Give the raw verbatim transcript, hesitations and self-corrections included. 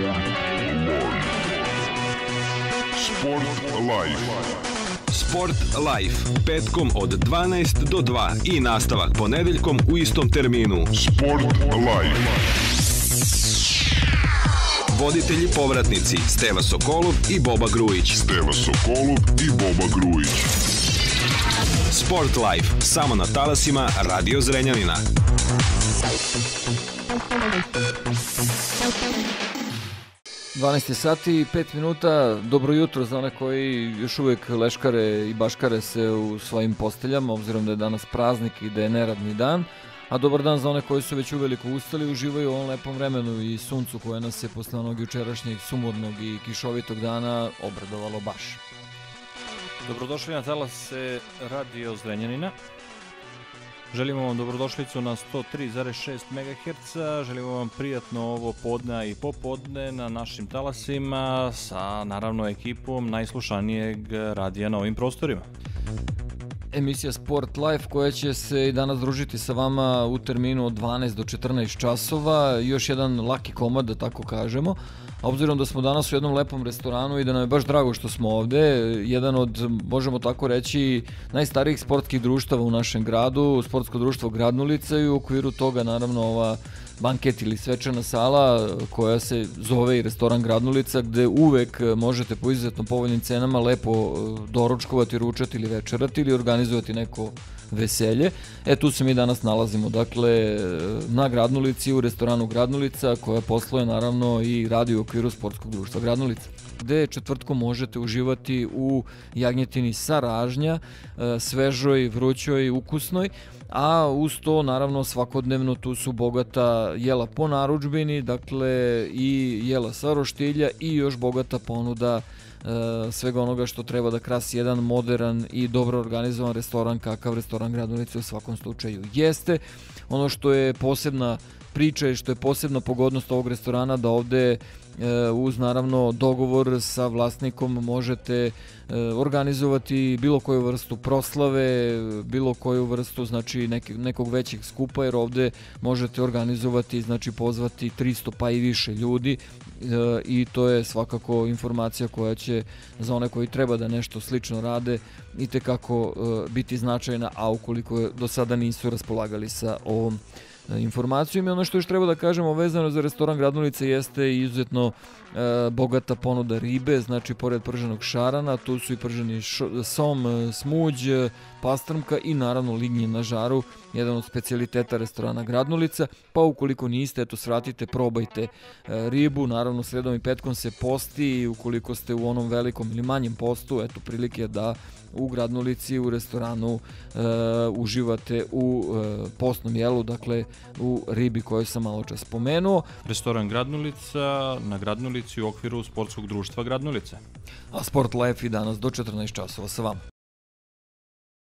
Sport Life. Sport Life, petkom od dvanaest do dva i nastavak ponedeljkom u istom terminu. Sport Life. Voditelji povratnici Steva Sokolov i Boba Grujić. Steva Sokolov i Boba Grujić. Sport Life, samo na talasima Radio Zrenjanina. dvanaest sati i pet minuta, dobro jutro za one koji još uvijek leškare i baškare se u svojim posteljama, obzirom da je danas praznik i da je neradni dan, a dobar dan za one koji su već uveliko ustali, uživaju u ovom lepom vremenu i suncu koje nas je posle onog jučerašnjeg sumornog i kišovitog dana obradovalo baš. Dobrodošli na talase Radio Zrenjanina. Želimo vam dobrodošlicu na sto tri zarez šest megaherca, želimo vam prijatno ovo podne i popodne na našim talasima sa naravno ekipom najslušanijeg radija na ovim prostorima. Emisija Sport Life koja će se i danas družiti sa vama u terminu od dvanaest do četrnaest časova, još jedan laki komad da tako kažemo. A obzirom da smo danas u jednom lepom restoranu i da nam je baš drago što smo ovde, jedan od, možemo tako reći, najstarijih sportskih društava u našem gradu, sportsko društvo Gradnulica, i u okviru toga naravno ova banket ili svečana sala koja se zove i restoran Gradnulica, gde uvek možete po izuzetno povoljnim cenama lepo doručkovati, ručati ili večerati ili organizovati neko veselje. E, tu se mi danas nalazimo, dakle, na Gradnulici, u restoranu Gradnulica, koja posluje naravno i radi u okviru sportskog društva Gradnulica, gde četvrtkom možete uživati u jagnjetini sa ražnja, svežoj, vrućoj, ukusnoj, a uz to naravno svakodnevno tu su bogata jela po narudžbini, dakle i jela sa roštilja i još bogata ponuda e, svega onoga što treba da krasi jedan modern i dobro organizovan restoran kakav restoran Gradnulice u svakom slučaju jeste. Ono što je posebna priča i što je posebna pogodnost ovog restorana, da ovde uz naravno dogovor sa vlasnikom možete organizovati bilo koju vrstu proslave, bilo koju vrstu znači nek, nekog većeg skupa, jer ovde možete organizovati, znači pozvati tristo pa i više ljudi, i to je svakako informacija koja će za one koji treba da nešto slično rade i tekako biti značajna, a ukoliko do sada nisu raspolagali sa ovom informacijom. I ono što još treba da kažemo vezano za restoran Gradnulice jeste izuzetno e, bogata ponuda ribe, znači pored prženog šarana tu su i prženi šo, som, smuđ, pastrmka i naravno lignje na žaru, jedan od specijaliteta restorana Gradnulica. Pa ukoliko niste, eto svratite, probajte e, ribu, naravno sredom i petkom se posti i ukoliko ste u onom velikom ili manjem postu, eto prilike da u Gradnulici u restoranu e, uživate u e, postnom jelu, dakle u ribi koju sam malo čas spomenuo. Restoran Gradnulica na Gradnulici u okviru sportskog društva Gradnulice. A Sport Life i danas do četrnaest časova sa vama.